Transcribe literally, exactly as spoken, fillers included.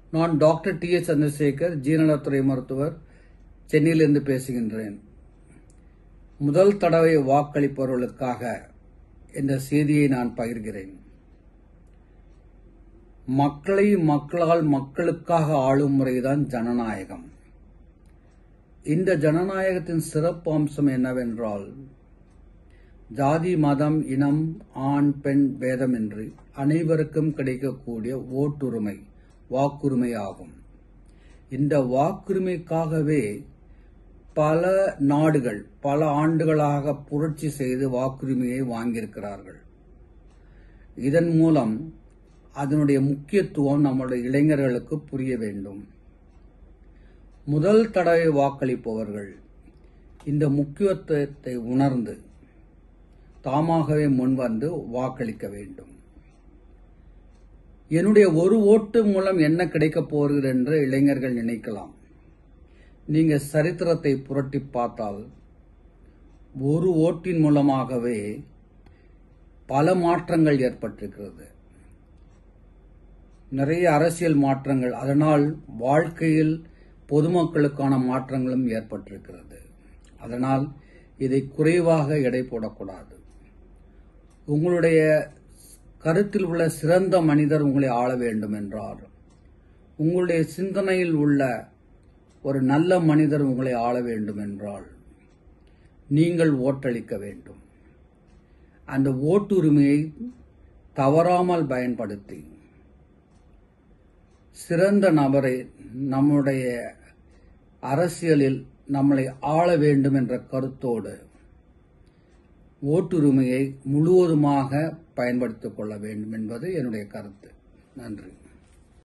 நான் doctor T S Chandrasekar, ஜீரணத்துறை மருத்துவர், சென்னையிலிருந்து பேசுகின்றேன். முதல் தடவை வாக்களிப்பவர்களுக்காக என்ற செய்தியை நான் பகிர்கிறேன். மக்களை மக்களால் மக்களுக்காக ஆளும் முறைதான் ஜனநாயகம். இந்த ஜனநாயகத்தின் சிறப்பு அம்சம் என்னவென்றால், ஜாதி, மதம், இனம், ஆண், பெண் பேதமின்றி அனைவருக்கும் கிடைக்கக்கூடிய ஓட்டுரிமை, வாக்குரிமை ஆகும். இந்த வாக்குரிமைக்காகவே பல நாடுகள் பல ஆண்டுகளாக புரட்சி செய்து வாக்குரிமையை வாங்கியிருக்கிறார்கள். இதன் மூலம் அதனுடைய முக்கியத்துவம் நம்முடைய இளைஞர்களுக்கு புரிய வேண்டும். முதல் தடவை வாக்களிப்பவர்கள் இந்த முக்கியத்துவத்தை உணர்ந்து தாமாகவே முன்வந்து வாக்களிக்க வேண்டும். என்னுடைய ஒரு ஓட்டு மூலம் என்ன கிடைக்கப் போகிறது என்று இளைஞர்கள் நினைக்கலாம். நீங்க சரித்திரத்தை புரட்டி பார்த்தால் ஒரு ஓட்டின் மூலமாகவே பல மாற்றங்கள் ஏற்பட்டிருக்கிறது. நிறைய அரசியல் மாற்றங்கள், அதனால் வாழ்க்கையில் பொதுமக்களுக்கான மாற்றங்களும் ஏற்பட்டிருக்கிறது. அதனால் இதை குறைவாக எடை போடக்கூடாது. உங்களுடைய கருத்தில் உள்ள சிறந்த மனிதர் உங்களை ஆள வேண்டும் என்றார், உங்களுடைய சிந்தனையில் உள்ள ஒரு நல்ல மனிதர் உங்களை ஆள வேண்டும் என்றால் நீங்கள் ஓட்டளிக்க வேண்டும். அந்த ஓட்டுரிமையை தவறாமல் பயன்படுத்தி சிறந்த நபரை நம்முடைய அரசியலில் நம்மளை ஆள வேண்டும் என்ற கருத்தோடு ஓட்டுரிமையை முழுவதுமாக பயன்படுத்திக் கொள்ள வேண்டும் என்பது என்னுடைய கருத்து. நன்றி.